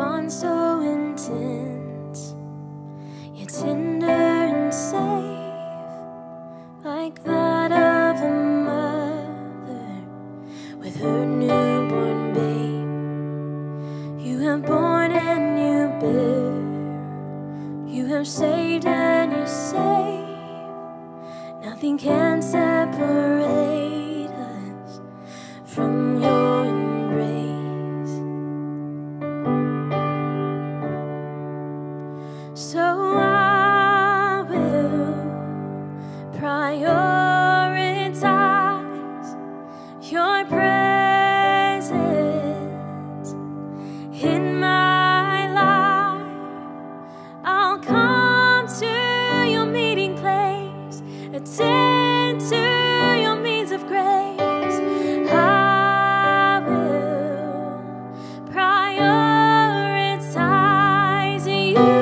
bond so intense, yet tender and safe, like that of a mother with her newborn babe. You have born and you bear, you have saved and you save. Nothing can separate us from your embrace. So I will prioritize your presence in my life. I'll come to your meeting place, attend to your means of grace. I will prioritize you.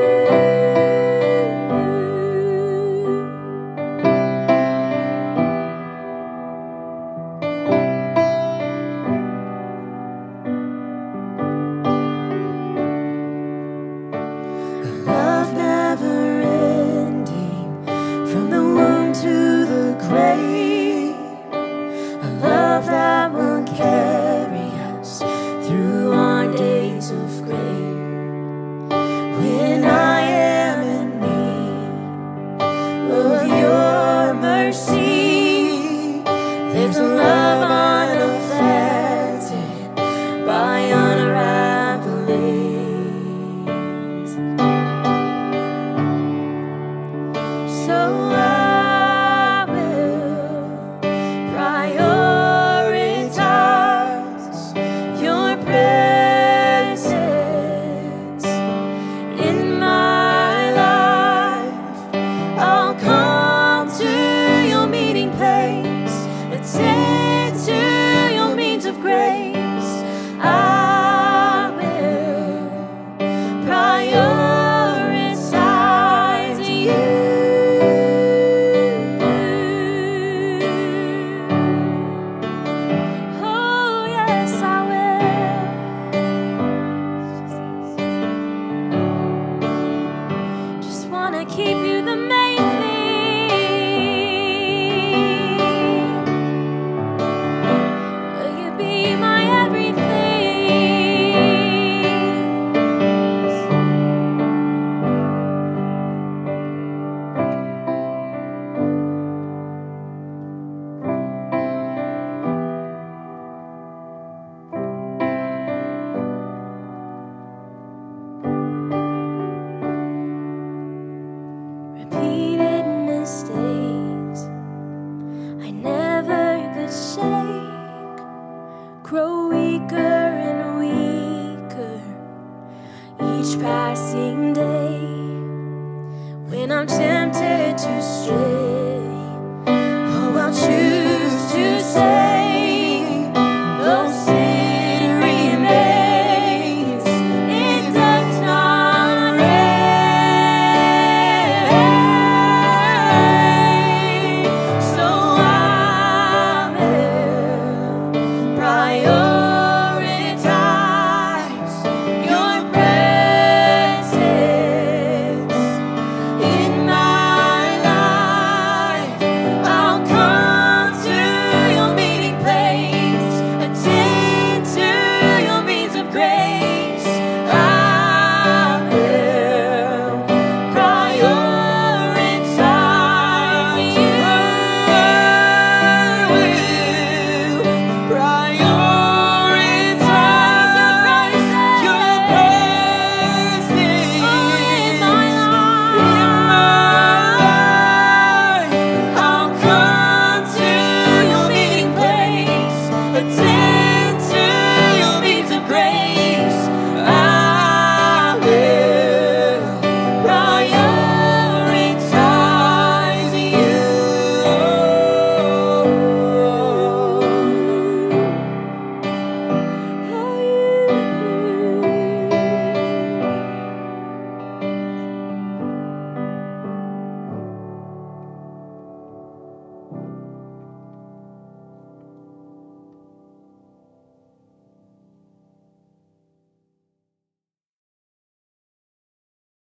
Love never ending, from the womb to the grave. A love that will carry us through our days of grace. When I am in need of your mercy, there's a love unaffected by unraveling. So I will prioritize your presence in my life. I'll come to your meeting place, attend to your means of grace. I will prioritize you. Oh, yes, I will. Just wanna keep you the main thing. Will you be my everything? Repeated mistakes I never could shake, grow weaker and weaker each passing day. When I'm tempted to stray, oh, I'll choose to say